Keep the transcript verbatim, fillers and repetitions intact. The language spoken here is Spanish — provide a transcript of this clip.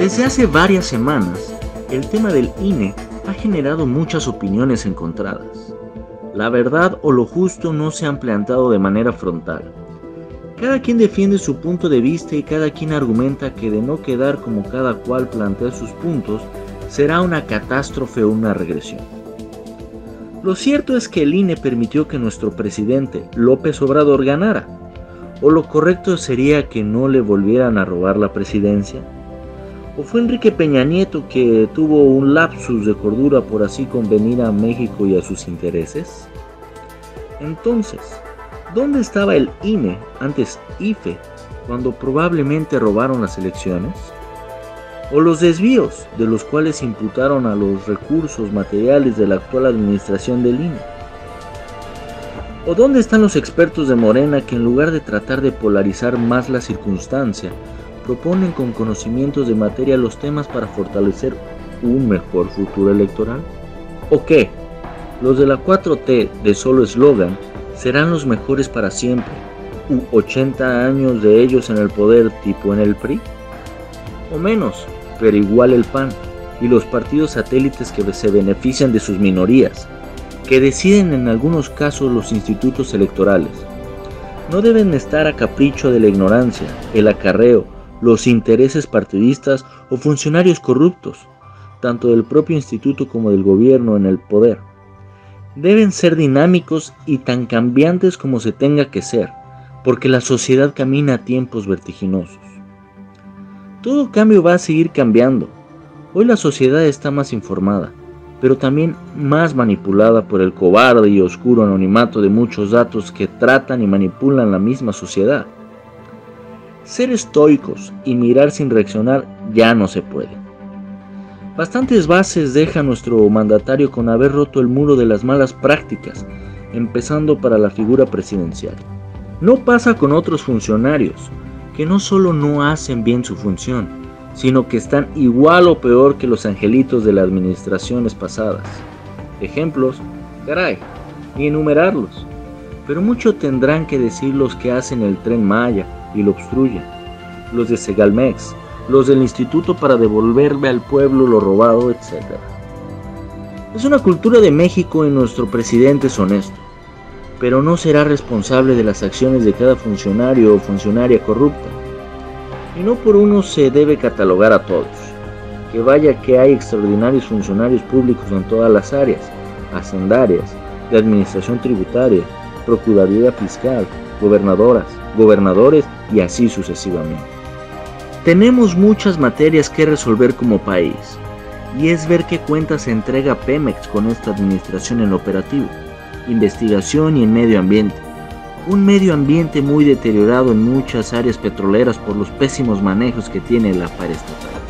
Desde hace varias semanas, el tema del I N E ha generado muchas opiniones encontradas. La verdad o lo justo no se han planteado de manera frontal. Cada quien defiende su punto de vista y cada quien argumenta que de no quedar como cada cual plantea sus puntos, será una catástrofe o una regresión. Lo cierto es que el I N E permitió que nuestro presidente López Obrador ganara, o lo correcto sería que no le volvieran a robar la presidencia. ¿O fue Enrique Peña Nieto que tuvo un lapsus de cordura por así convenir a México y a sus intereses? Entonces, ¿dónde estaba el I N E, antes I F E, cuando probablemente robaron las elecciones? ¿O los desvíos de los cuales imputaron a los recursos materiales de la actual administración del I N E? ¿O dónde están los expertos de Morena que en lugar de tratar de polarizar más la circunstancia, proponen con conocimientos de materia los temas para fortalecer un mejor futuro electoral? ¿O qué? ¿Los de la cuatro T de solo eslogan serán los mejores para siempre, u ochenta años de ellos en el poder tipo en el P R I? O menos, pero igual el P A N y los partidos satélites que se benefician de sus minorías, que deciden en algunos casos los institutos electorales. No deben estar a capricho de la ignorancia, el acarreo, los intereses partidistas o funcionarios corruptos, tanto del propio instituto como del gobierno en el poder. Deben ser dinámicos y tan cambiantes como se tenga que ser, porque la sociedad camina a tiempos vertiginosos. Todo cambio va a seguir cambiando. Hoy la sociedad está más informada, pero también más manipulada por el cobarde y oscuro anonimato de muchos datos que tratan y manipulan la misma sociedad. Ser estoicos y mirar sin reaccionar ya no se puede. Bastantes bases deja nuestro mandatario con haber roto el muro de las malas prácticas, empezando para la figura presidencial. No pasa con otros funcionarios, que no solo no hacen bien su función, sino que están igual o peor que los angelitos de las administraciones pasadas. Ejemplos, caray, ni enumerarlos, pero mucho tendrán que decir los que hacen el Tren Maya y lo obstruyen, los de Segalmex, los del Instituto para devolverle al pueblo lo robado, etcétera. Es una cultura de México y nuestro presidente es honesto, pero no será responsable de las acciones de cada funcionario o funcionaria corrupta. Y no por uno se debe catalogar a todos, que vaya que hay extraordinarios funcionarios públicos en todas las áreas, hacendarias, de administración tributaria, procuraduría fiscal, gobernadoras, gobernadores y así sucesivamente. Tenemos muchas materias que resolver como país, y es ver qué cuentas se entrega Pemex con esta administración en lo operativo, investigación y en medio ambiente. Un medio ambiente muy deteriorado en muchas áreas petroleras por los pésimos manejos que tiene la paraestatal.